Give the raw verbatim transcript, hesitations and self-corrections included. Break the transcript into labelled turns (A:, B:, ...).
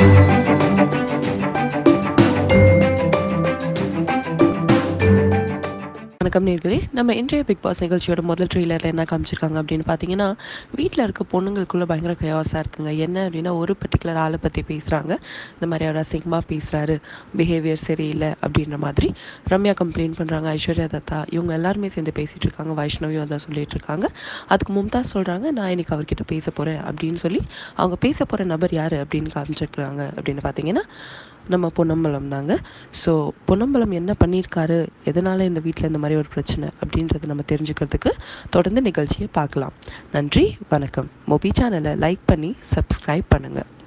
A: வணக்கம் நேர்களே, நம்ம இன்றைய பிக் பாஸ் நிகழ்ச்சியோட முதல் ட்ரெய்லரில் என்ன காமிச்சிருக்காங்க அப்படின்னு பார்த்தீங்கன்னா, வீட்டில் இருக்க பொண்ணுங்களுக்குள்ள பயங்கர கயாஸாக இருக்குங்க. என்ன அப்படின்னா, ஒரு பர்டிகுலர் ஆளை பற்றி பேசுகிறாங்க. இந்த மாதிரி அவர் அசிங்கமாக பேசுகிறாரு, பிஹேவியர் சரியில்லை அப்படின்ற மாதிரி ரம்யா கம்ப்ளைண்ட் பண்ணுறாங்க. ஐஸ்வர்யா தத்தா இவங்க எல்லாருமே சேர்ந்து பேசிகிட்டு இருக்காங்க. வைஷ்ணவியும் அதான் சொல்லிட்டு இருக்காங்க. அதுக்கு மும்தாஸ் சொல்கிறாங்க, நான் இன்னைக்கு அவர்கிட்ட பேச போகிறேன் அப்படின்னு சொல்லி அவங்க பேச போகிற நபர் யார் அப்படின்னு காமிச்சிருக்கிறாங்க. அப்படின்னு பார்த்தீங்கன்னா, நம்ம பொன்னம்பலம் தாங்க. ஸோ பொன்னம்பலம் என்ன பண்ணியிருக்காரு, எதனால் இந்த வீட்டில் இந்த மாதிரி ஒரு பிரச்சனை அப்படின்றத நம்ம தெரிஞ்சுக்கிறதுக்கு தொடர்ந்து நிகழ்ச்சியை பார்க்கலாம். நன்றி, வணக்கம். மொபி சேனலை லைக் பண்ணி சப்ஸ்கிரைப் பண்ணுங்கள்.